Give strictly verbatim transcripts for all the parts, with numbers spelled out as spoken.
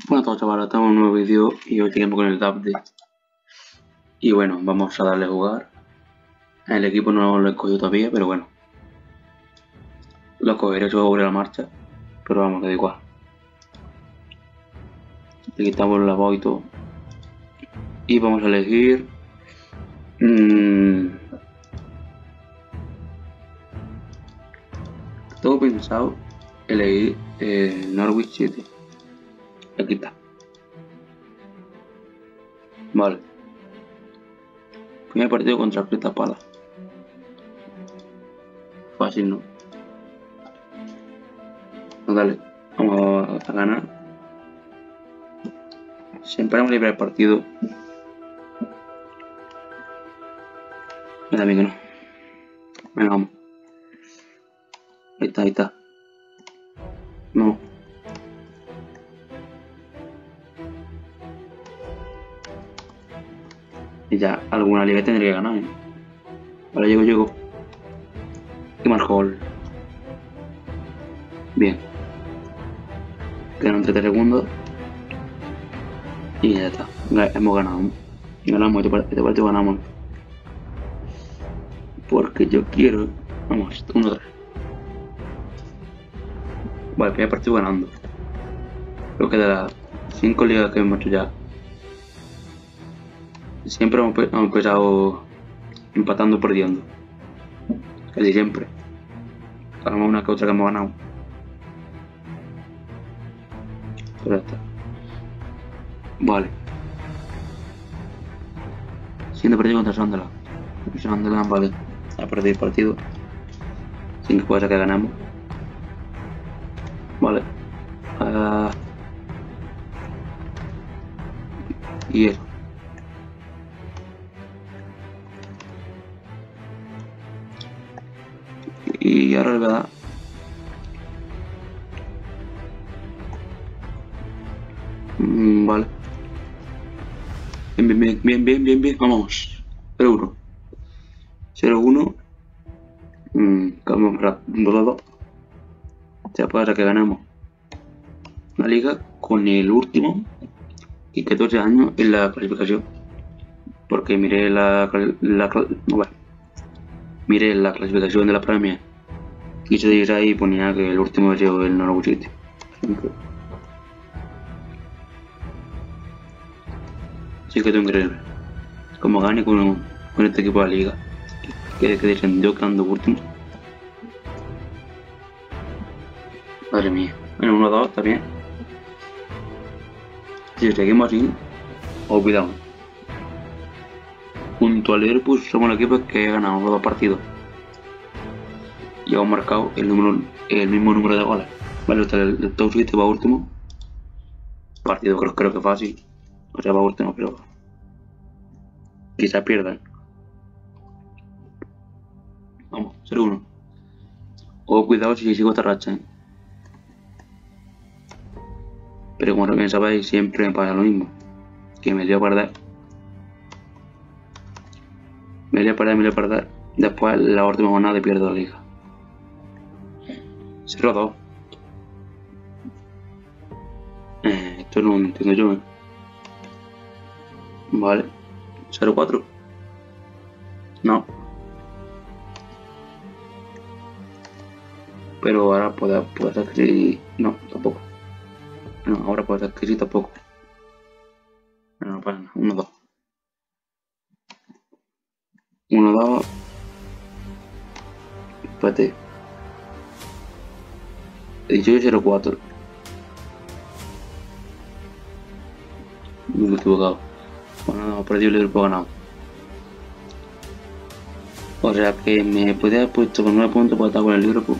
Bueno a todos chavales, estamos en un nuevo vídeo y hoy seguimos con el update. Y bueno, vamos a darle a jugar. El equipo no lo he escogido todavía, pero bueno. Lo cogeré sobre la marcha. Pero vamos, que da igual. Le quitamos la voz y todo. Y vamos a elegir... Mmm, tengo pensado elegir eh, Norwich City. Aquí está. Vale. Primer partido contra Crystal Palace. Fácil, ¿no? Pues dale, vamos a ganar. Siempre vamos a librar el partido. Me da bien que no. Venga, vamos. Ahí está, ahí está. No. Y ya alguna liga tendría que ganar, ¿eh? Vale, llego, llego. Y marco gol. Bien. Quedan treinta segundos. Y ya está. Hemos ganado. Ganamos, este partido ganamos. Porque yo quiero... Vamos, uno tres. Vale, primer partido ganando. Creo que de las cinco ligas que hemos hecho ya, siempre hemos, hemos empezado empatando o perdiendo. Casi siempre. Ganamos una que otra que hemos ganado. Pero ya está. Vale. Siguiente partido contra Sunderland. Sunderland, vale. A perder el partido. Sin que pueda ser que ganamos. Vale. Uh, y eso. Y ahora le voy a dar. Mm, vale. Bien, bien, bien, bien, bien, bien. Vamos. cero uno. cero uno. Mmm, vamos para dos. Ya para que ganamos la liga con el último y catorce años en la clasificación. Porque miré la, la, la bueno, miré la clasificación de la Premier. Quise ir ahí y ponía que el último ha sido el Norwich City. Sí que es increíble. Como gane con, con este equipo de la liga. Que, que descendió quedando último. Madre mía. Bueno, uno dos también. Si seguimos así, olvidamos. Junto al Liverpool somos el equipo que ha ganado los dos partidos. Y hemos marcado el, número, el mismo número de goles. Vale, el, el top siete va último. Partido creo, creo que fácil. O sea, va último, pero quizás pierdan. Vamos, cero uno. O cuidado si sigo esta racha, ¿eh? Pero como bien sabéis, siempre me pasa lo mismo. Que me dio a perder. Me dio a perder, me dio a perder. Después la última jornada y pierdo la liga. cero dos. Eh, esto no lo entiendo yo, ¿eh? Vale. cero cuatro. No. Pero ahora puede, puede ser que sí. No, tampoco. No, ahora puede ser que sí, tampoco. No, no pasa nada. uno dos. uno dos. Espérate. He dicho cero cuatro. Me he equivocado. Bueno, no, perdido el Liverpool ganado. O sea que me podía haber puesto con nueve puntos para estar con el Liverpool.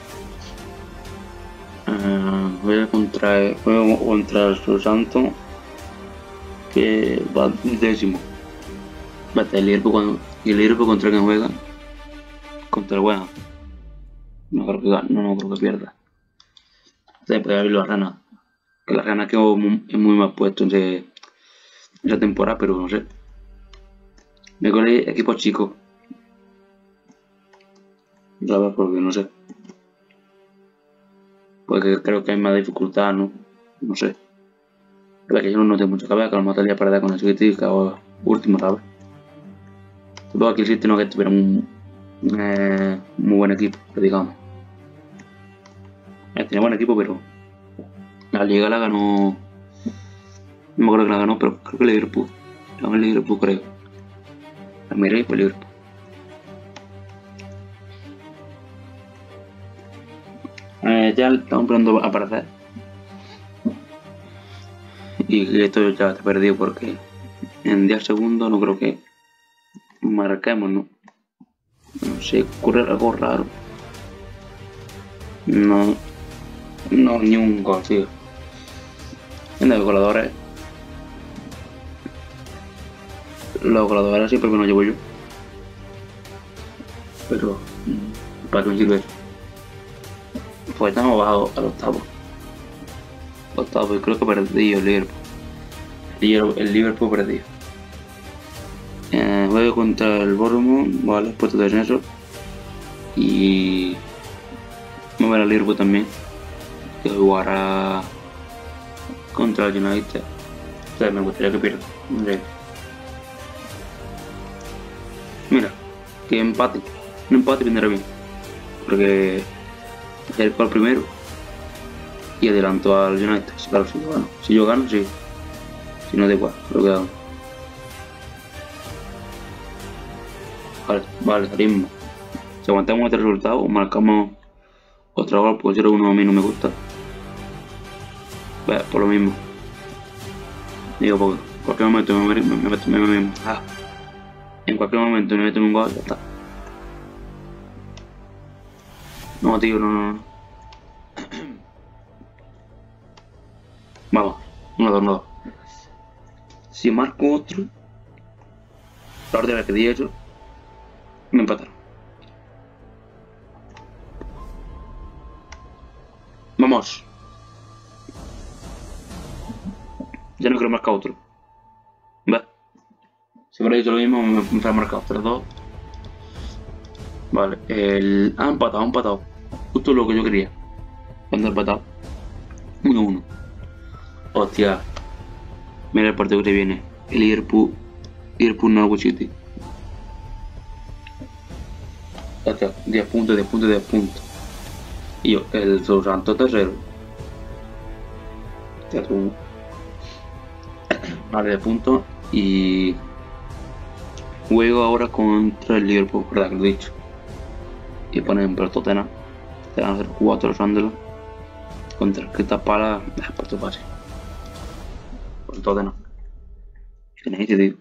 Uh, voy a contra, juego contra el Southampton, que va décimo. Vete, el Liverpool cuando, y el Liverpool contra quien juega, contra el West. No creo que no, no creo que pierda. Se puede abrir la rana, que la rana quedó muy, es muy mal puesto en ese, esa temporada, pero no sé. Me colé equipo chico. Ya ves, porque no sé. Porque creo que hay más dificultad, ¿no? No sé. La que yo no noté mucho que ver, que a lo mejor salía perder con el City que hago último, ¿sabes? Supongo que el City no que tuviera un eh, muy buen equipo, digamos. Eh, tenía buen equipo, pero la liga la ganó. No me acuerdo que la ganó, pero creo que el Liverpool. La ganó el Liverpool, creo. La miré y fue el Liverpool. Eh, ya estamos empezando a aparecer. Y esto ya está perdido porque en diez segundos no creo que marquemos, ¿no? No sé, ocurre algo raro. No, no, ni un gol, tío. En los goleadores, los goleadores siempre me los llevo yo. Pero, ¿para qué me sirve eso? Pues estamos bajado al octavo. Octavo, y creo que perdí el Liverpool. El Liverpool perdido. Eh, juego contra el Bournemouth, vale, puesto de descenso. Y me voy al Liverpool también, que jugará contra el United. O sea, me gustaría que pierda. Mira, que empate. Un empate vendrá bien. Porque él fue el primero y adelantó al United. Claro, si yo gano. Si yo gano, sí. Si no, da igual, lo que hago. Vale, vale, salimos. Si aguantamos este resultado, marcamos otro gol, porque cero uno a mí no me gusta. Vale, por lo mismo. Digo, porque en cualquier momento me meto me, me, me, me, ah. En cualquier momento me meto en un gol, ya está. No, tío, no, no, no. Vamos, uno, dos, uno, dos. Si marco otro, la orden que di hecho, me empataron. Vamos. Ya no quiero marcar otro. Va. Si hubiera dicho lo mismo, me, me hubiera marcado tres dos. Vale, el... Ah, empatado, empatado. Justo lo que yo quería. Cuando empatado. uno uno. Hostia. Mira el partido que te viene. El Liverpool. Liverpool Norwich City. Hostia, diez puntos, diez puntos, diez puntos. Y yo, el Southampton tercero. Hostia, tú. Vale, diez puntos. Y... juego ahora contra el Liverpool, verdad que lo he dicho. Y por ejemplo el Tottenham. Te van a hacer cuatro usándolo. Contra el Crystal Palace. Ah, por tu pase. Por el Tottenham. ¿Qué necesito, tío?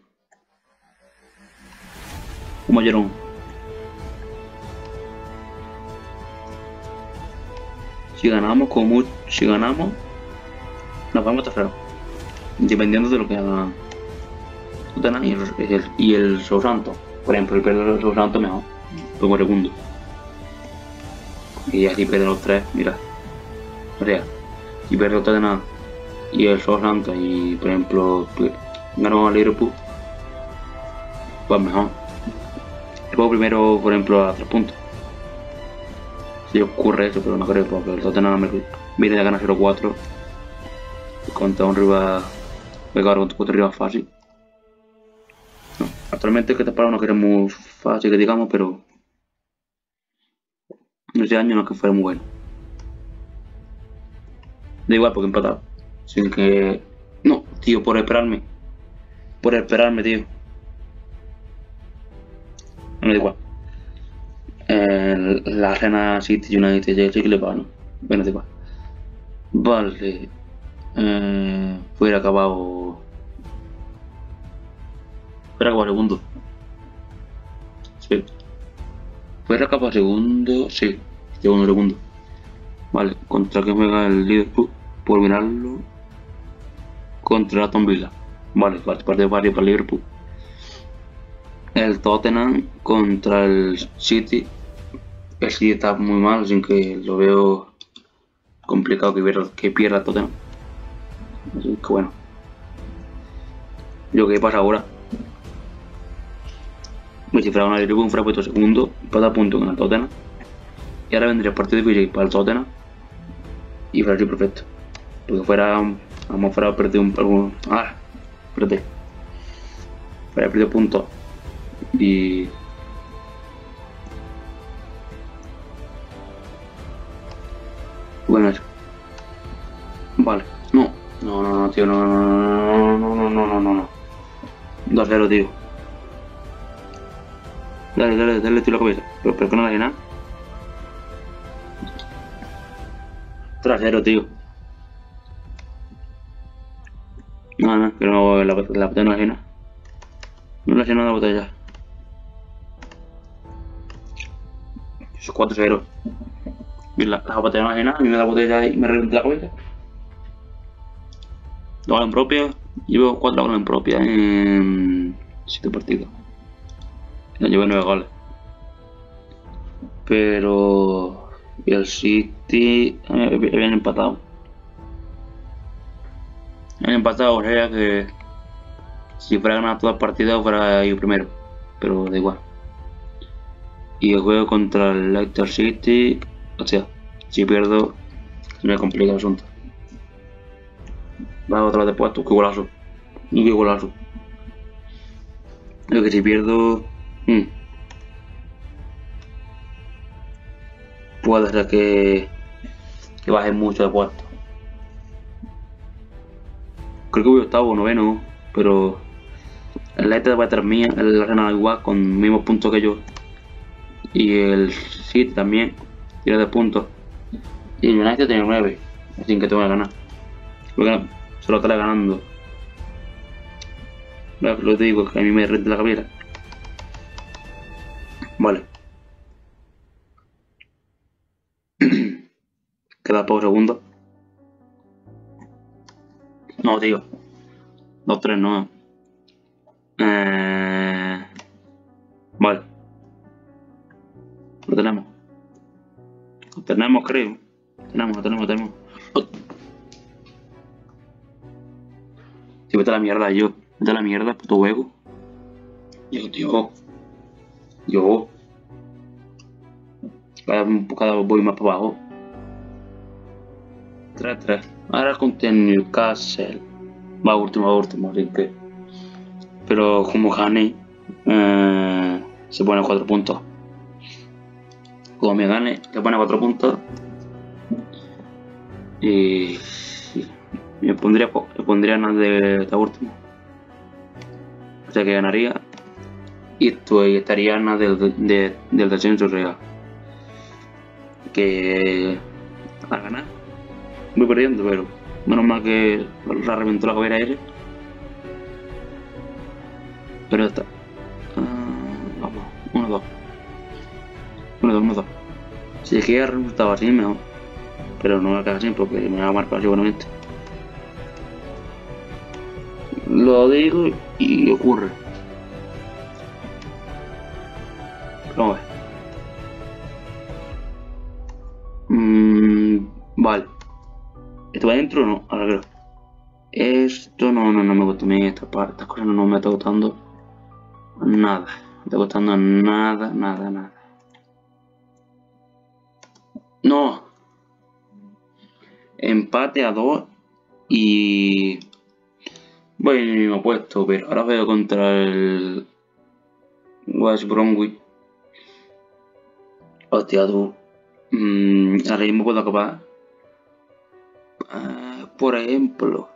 Un Mayerón. Si ganamos, como si ganamos, nos vamos a tercero. Dependiendo de lo que haga Tottenham y el, el, y el Southampton. Por ejemplo, el perder el Southampton mejor. Pongo segundo. Y así pierden los tres, mira. O sea, si pierde el Tottenham y el Southampton y por ejemplo ganamos al Liverpool, pues mejor. Luego primero, por ejemplo, a tres puntos. Si ocurre eso, pero no creo, porque el Tottenham me viene de ganar cero cuatro contra un rival, pegar contra otro rival fácil. No, actualmente que este palo no queremos fácil que digamos, pero ese año no es que fuera muy bueno. Da igual porque empatado. Sin que... No, tío, por esperarme. Por esperarme, tío. No me da igual. Eh, la Arena City United ya sí que le va, ¿no? Bueno, da igual. Vale. Eh, fuera acabado... Fuera acabado segundo. Sí. Fuera acabado segundo, sí. Segundo, segundo. Vale, contra que juega el Liverpool, por mirarlo. Contra Aston Villa. Vale, partido varios para el Liverpool. El Tottenham contra el City. El City está muy mal, así que lo veo complicado que pierda, que pierda el Tottenham. Así que bueno. Lo que pasa ahora. Me si fuera una Liverpool, fuera puesto segundo, empata a punto con el Tottenham. Y ahora vendría el partido difícil para el Tottenham. Y fuera así perfecto. Porque fuera A lo mejor ha perdido un... algún... Ah, espérate. Pero he perdido puntos. Y... Bueno, eso. Vale. No. No, no, no, tío. No, no, no, no, no, no, no, no, no. dos cero, tío. Dale, dale, dale, tío, la cabeza. Pero, pero que no le hace nada. tres cero, tío. No, no, que no, la, la botella no hace nada. No le hace nada a la botella. Es cuatro cero. Y la, la botella no hace nada, a mí me da la botella y me revienta la cabeza. Dos goles en propia. Llevo cuatro goles en propia en siete partidos. No llevo nueve goles. Pero el City eh, habían empatado. Habían empatado, o sea que si fuera ganado todas las partidas fuera yo primero. Pero da igual. Y el juego contra el Leicester City. O sea, si pierdo, se me complica el asunto. Va otra vez de puesto, qué golazo. Y qué golazo. Lo que si pierdo. Hmm, puede ser que, que baje mucho de puesto. Creo que voy octavo o noveno, pero el Leicester va a estar mía, el Arsenal igual, con mismos puntos que yo. Y el City también, tiene de puntos. Y el United tiene nueve, así que tengo que ganar. Porque solo estaré ganando. Lo que te digo es que a mí me rinde la cabeza. Vale. Queda pocos segundos. No, tío. dos tres no. Eh... Vale. Lo tenemos. Lo tenemos, creo. Tenemos, lo tenemos, lo tenemos. Tío, vete a la mierda, yo. Vete a la mierda, puto huevo. Yo, tío. Yo. Cada, cada vez voy más para abajo. tres tres. Ahora contra Newcastle. Va último, va último, así que. Pero como gane, eh, se pone cuatro puntos. Como me gane, se pone cuatro puntos. Y. Me pondría, me pondría nada de esta última. O sea que ganaría. Y esto estaría nada del, de, del descenso real. Que. A ganar. Voy perdiendo, pero. Menos mal que la reventó la cabeza aire. Pero ya está. Uh, vamos, uno dos. uno dos, uno dos. Si es que ya resultaba así, mejor. Pero no me queda así porque me va a marcar seguramente. Lo digo y ocurre. Vamos a ver. Mm, vale. ¿Esto va adentro o no? Ahora creo. Esto no, no, no me gusta a mí. Esta parte, estas cosas no, no me está gustando. Nada. No me está gustando nada, nada, nada. No. Empate a dos. Y... voy en el mismo puesto, pero ahora veo contra el West Bromwich. Hostia, tú. Mm, ahora mismo puedo acabar. Uh, por ejemplo,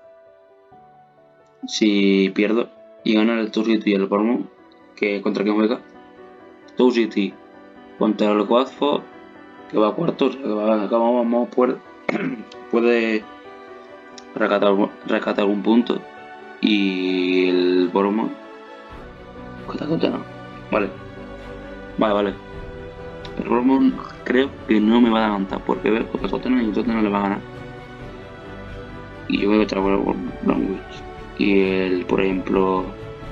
si pierdo y gana el Stoke City y el Bournemouth, que contra quién juega. Stoke City contra el Watford, que va a cuartos, que va, que vamos, puede, puede rescatar, rescatar un punto. Y el Bournemouth contra Tottenham. Vale, vale, vale. El Bournemouth creo que no me va a adelantar porque veo contra Tottenham y Tottenham le va a ganar. Y yo voy a traer el Bromwich. Y el, por ejemplo,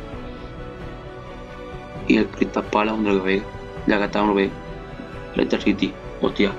y el Crystal Palace donde lo ve, ya que estamos lo ve, Leicester City, hostia.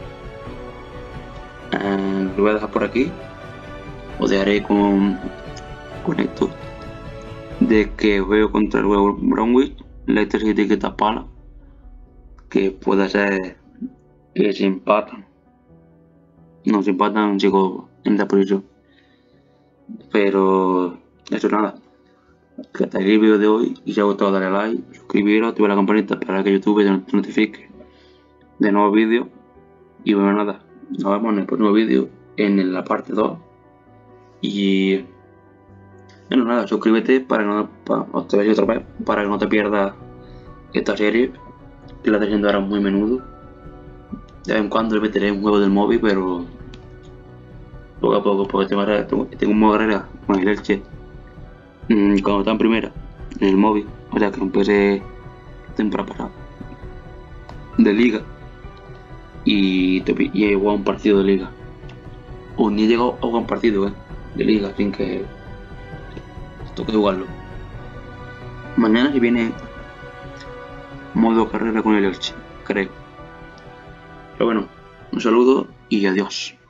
Eh, lo voy a dejar por aquí. Os dejaré con, con esto de que juego contra el Bromwich, Leicester City, Crystal Palace, que puede ser que se empatan. No, se empatan, chicos, en la posición. Pero eso nada. Que hasta aquí el vídeo de hoy. Y si os ha gustado, dale like, suscribiros, activar la campanita para que YouTube te notifique de nuevos vídeos. Y bueno, nada, nos vemos en el próximo vídeo, en la parte dos. Y bueno, nada, suscríbete para que no para, otra vez y otra vez, para que no te pierdas esta serie, que la estoy haciendo ahora muy menudo. De vez en cuando le meteré un juego del móvil, pero poco a poco, porque tengo, tengo, tengo un modo carrera con el Elche mmm, cuando está en primera, en el móvil, o sea que empecé temprano pasado de liga y, te, y he jugado un partido de liga. O ni he llegado a jugar un partido eh, de liga sin que toque jugarlo. Mañana si viene modo carrera con el Elche, creo. Pero bueno, un saludo y adiós.